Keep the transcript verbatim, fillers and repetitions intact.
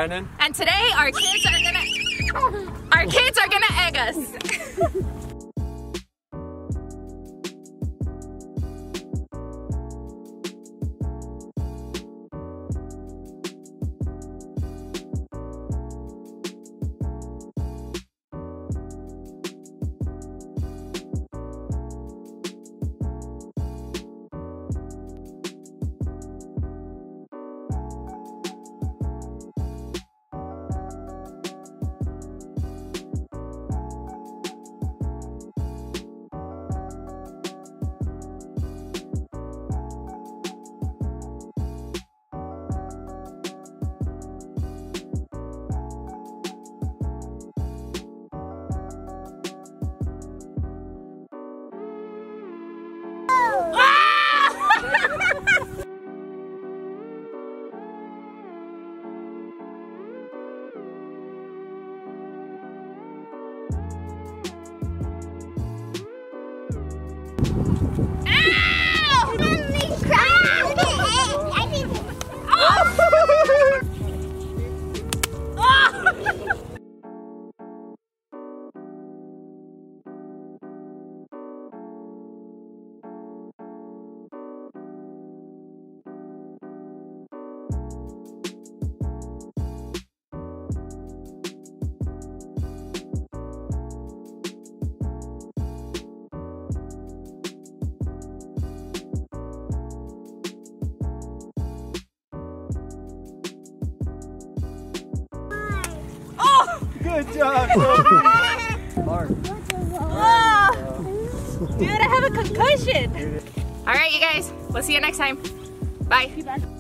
Brandon. And today our kids are gonna our kids are gonna egg us. Good job, Mark. Oh, dude, I have a concussion. All right, you guys. We'll see you next time. Bye.